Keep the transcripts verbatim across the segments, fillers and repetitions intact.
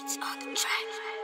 Beats on the track.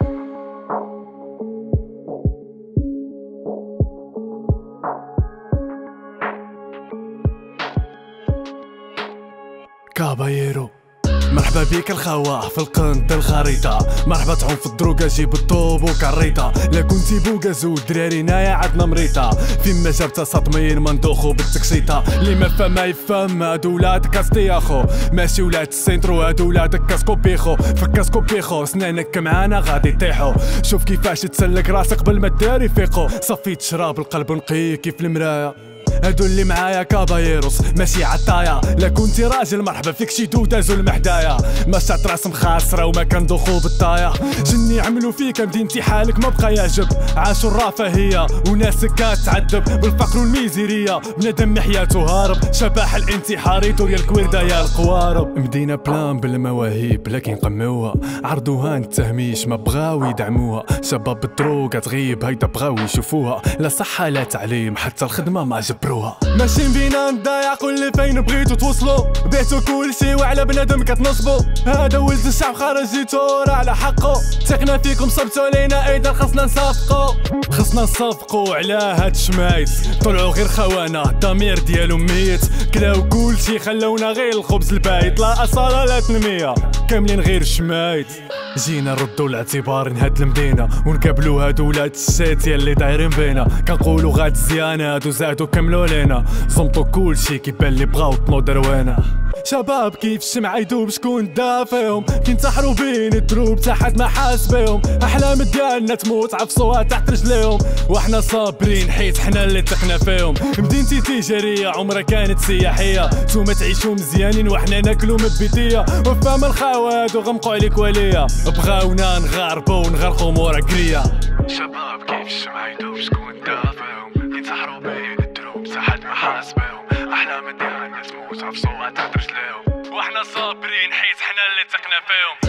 كابايرو مرحبا بيك الخواه في القنت الخريطة، مرحبا تعوم في الدروكا جيب الطوب وكريطة، لا كنتي بوكازو دراري نايا عندنا مريطة، فيما جابتا سطمين مندوخو بالتكسيطة، اللي ما فهم ما يفهم هادو ولاد كاستياخو، ماشي ولاد السينترو هادو ولاد كاسكوبيخو، في كاسكوبيخو سنانك معانا غادي يطيحو، شوف كيفاش تسلك راسك قبل ما داري فيقو، صفيت شراب القلب نقي كيف المرايا، هادو اللي معايا كابايروس ماشي عطايا، لا كنتي راجل مرحبا فيك شي دودازو المحدايا، ما شات راس مخاسره وما كندوخو بالطايا، جني عملو فيك مدينتي حالك ما بقى يعجب، عاشو الرفاهيه وناسك كتعذب بالفقر والميزيريه، بنادم حياته هارب شباح الانتحاري دوريا الكويرده يا القوارب، مدينه بلان بالمواهب لكن قموها، عرضوها التهميش ما بغاو يدعموها، شباب الدروكا تغيب هيدا بغاو يشوفوها، لا صحه لا تعليم حتى الخدمه ما جبروها، ماشيين بينا نضايع كل فين بغيتو توصلوا، بعتو كلشي وعلى بنادم كتنصبو، هذا ولد الشعب خرج جيتو راه على حقو، ثقنا فيكم صبتو لينا ايضا خصنا نصفقو، خصنا نصفقو على هاد الشمايت، طلعو غير خوانه الضمير ديالو ميت، كلاو كلشي خلونا غير الخبز البايت، لا اصاله لا تنميه كاملين غير الشمايت، جينا نردو الاعتبار نهاد المدينه، ونقابلو هادو ولاد الشاتيه اللي دايرين بينا، كنقولو غاد زيانه هادو زادو كملو لينا، صمتو كلشي كيبان لي بغاو طنو دروينا، شباب كيف الشمعة يدوب شكون دافيهم، كينتحرو بين الدروب تحت ما حاس بيهم، احلام ديالنا تموت عفصوها تحت رجليهم، واحنا صابرين حيت حنا اللي ثقنا فيهم، مدينتي تجارية عمرها كانت سياحية، نتوما تعيشو مزيانين وحنا ناكلو من بيتية، وفهم الخواد وغمقو عليك وليا، بغاونا نغاربو ونغرقو مورا كريا، شباب كيف الشمعة يدوب شكون دافيهم، كينتحرو بين الدروب تحت ما حاس بيهم، احلام ديالنا تموت عفصوها تحت رجليهم، واحنا صابرين حيت حنا اللي ثقنا فيهم.